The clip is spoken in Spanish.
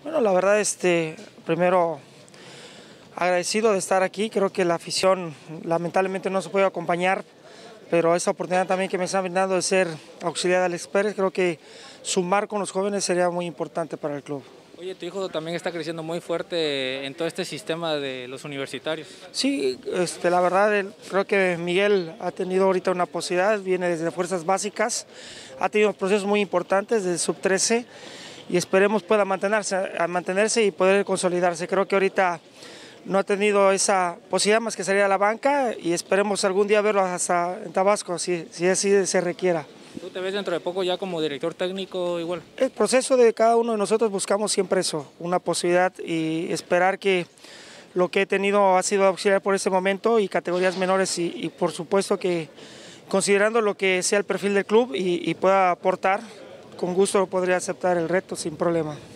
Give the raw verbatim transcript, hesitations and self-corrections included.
Bueno, la verdad, este, primero agradecido de estar aquí. Creo que la afición lamentablemente no se puede acompañar, pero esa oportunidad también que me están brindando de ser auxiliar de Alex Pérez, creo que sumar con los jóvenes sería muy importante para el club. Oye, tu hijo también está creciendo muy fuerte en todo este sistema de los universitarios. Sí, este, la verdad, el, creo que Miguel ha tenido ahorita una posibilidad, viene desde fuerzas básicas, ha tenido procesos muy importantes desde sub trece y esperemos pueda mantenerse, a mantenerse y poder consolidarse. Creo que ahorita no ha tenido esa posibilidad más que salir a la banca y esperemos algún día verlo hasta en Tabasco, si, si así se requiera. ¿Tú te ves dentro de poco ya como director técnico igual? El proceso de cada uno de nosotros buscamos siempre eso, una posibilidad y esperar que lo que he tenido ha sido auxiliar por este momento y categorías menores y, y por supuesto que considerando lo que sea el perfil del club y, y pueda aportar, con gusto podría aceptar el reto sin problema.